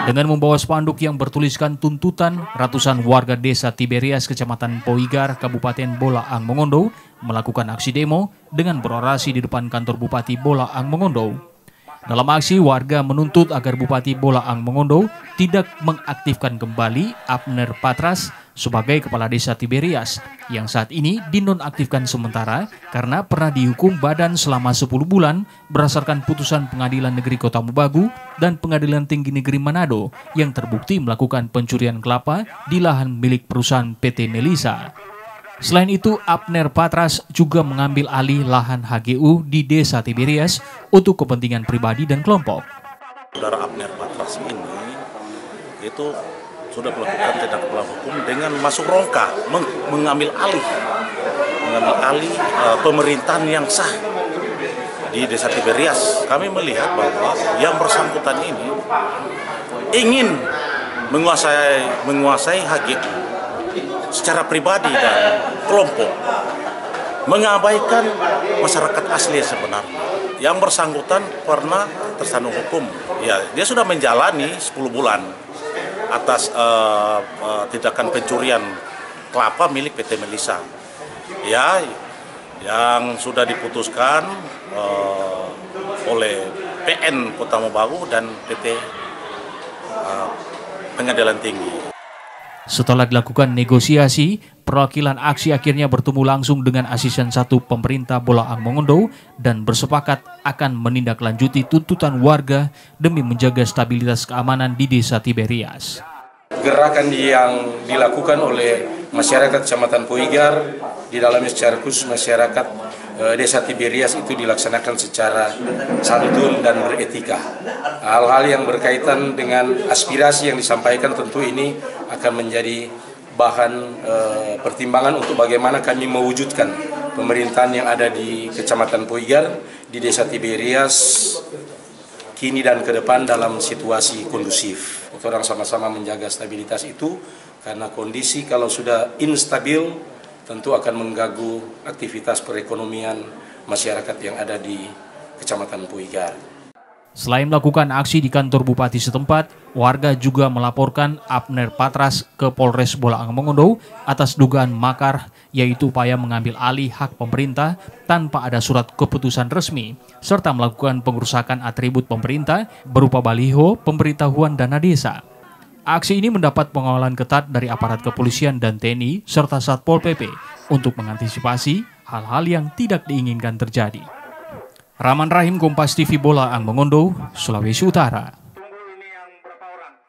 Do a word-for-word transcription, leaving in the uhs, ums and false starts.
Dengan membawa spanduk yang bertuliskan tuntutan, ratusan warga desa Tiberias, Kecamatan Poigar, Kabupaten Bolaang Mongondo melakukan aksi demo dengan berorasi di depan kantor Bupati Bolaang Mongondo. Dalam aksi, warga menuntut agar Bupati Bolaang Mongondo tidak mengaktifkan kembali Abner Patras sebagai Kepala Desa Tiberias yang saat ini dinonaktifkan sementara karena pernah dihukum badan selama sepuluh bulan berdasarkan putusan Pengadilan Negeri Kota Mobagu dan Pengadilan Tinggi Negeri Manado yang terbukti melakukan pencurian kelapa di lahan milik perusahaan P T Melisa. Selain itu, Abner Patras juga mengambil alih lahan H G U di Desa Tiberias untuk kepentingan pribadi dan kelompok. Saudara Abner Patras ini itu sudah melakukan tindak pidana hukum dengan masuk rongga, meng mengambil alih, mengambil alih uh, pemerintahan yang sah di Desa Tiberias. Kami melihat bahwa yang bersangkutan ini ingin menguasai menguasai H G U secara pribadi dan kelompok, mengabaikan masyarakat asli sebenarnya. Yang bersangkutan pernah tersandung hukum, ya dia sudah menjalani sepuluh bulan atas uh, uh, tindakan pencurian kelapa milik P T Melisa. Ya, yang sudah diputuskan uh, oleh P N Kota Mobagu dan P T uh, Pengadilan Tinggi. Setelah dilakukan negosiasi, perwakilan aksi akhirnya bertemu langsung dengan asisten satu pemerintah Bolaang Mongondo dan bersepakat akan menindaklanjuti tuntutan warga demi menjaga stabilitas keamanan di Desa Tiberias. Gerakan yang dilakukan oleh masyarakat Kecamatan Poigar, di dalamnya secara khusus masyarakat e, Desa Tiberias itu dilaksanakan secara santun dan beretika. Hal-hal yang berkaitan dengan aspirasi yang disampaikan tentu ini akan menjadi bahan e, pertimbangan untuk bagaimana kami mewujudkan pemerintahan yang ada di Kecamatan Poigar, di Desa Tiberias, kini dan ke depan dalam situasi kondusif. Orang sama-sama menjaga stabilitas itu, karena kondisi kalau sudah instabil tentu akan mengganggu aktivitas perekonomian masyarakat yang ada di Kecamatan Poigar. Selain melakukan aksi di kantor bupati setempat, warga juga melaporkan Abner Patras ke Polres Bolaang Mongondo atas dugaan makar, yaitu upaya mengambil alih hak pemerintah tanpa ada surat keputusan resmi, serta melakukan pengerusakan atribut pemerintah berupa baliho, pemberitahuan dana desa. Aksi ini mendapat pengawalan ketat dari aparat kepolisian dan T N I serta Satpol P P untuk mengantisipasi hal-hal yang tidak diinginkan terjadi. Rahman Rahim, Kompas T V Bolaang Mongondo, Sulawesi Utara.